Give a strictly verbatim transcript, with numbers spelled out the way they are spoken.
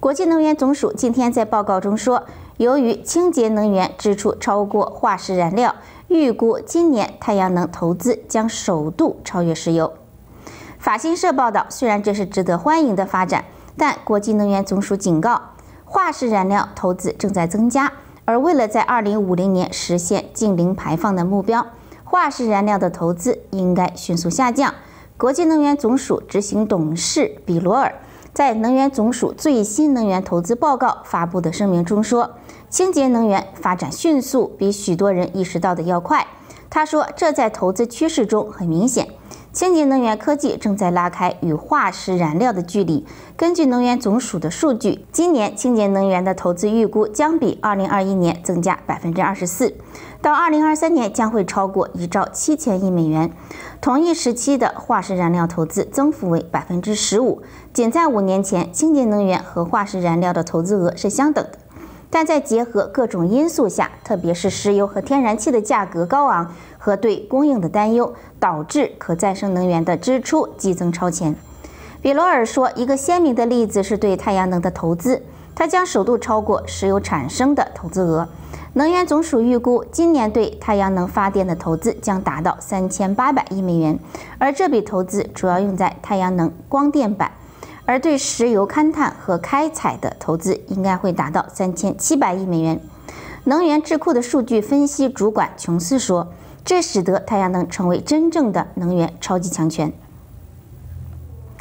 国际能源总署今天在报告中说，由于清洁能源支出超过化石燃料，预估今年太阳能投资将首度超越石油。法新社报道，虽然这是值得欢迎的发展，但国际能源总署警告，化石燃料投资正在增加，而为了在二零五零年实现净零排放的目标，化石燃料的投资应该迅速下降。国际能源总署执行董事比罗尔在能源总署最新能源投资报告发布的声明中说，清洁能源发展迅速，比许多人意识到的要快。他说，这在投资趋势中很明显。清洁能源科技正在拉开与化石燃料的距离。根据能源总署的数据，今年清洁能源的投资预估将比二零二一年增加百分之二十四，到二零二三年将会超过一兆七千亿美元。同一时期的化石燃料投资增幅为百分之十五。仅在五年前，清洁能源和化石燃料的投资额是相等的。但在结合各种因素下，特别是石油和天然气的价格高昂和对供应的担忧，导致可再生能源的支出激增超前。比罗尔说，一个鲜明的例子是对太阳能的投资，它将首度超过石油产生的投资额。能源总署预估，今年对太阳能发电的投资将达到三千八百亿美元，而这笔投资主要用在太阳能光电板。而对石油勘探和开采的投资应该会达到三千七百亿美元。能源智库的数据分析主管琼斯说，这使得太阳能成为真正的能源超级强权。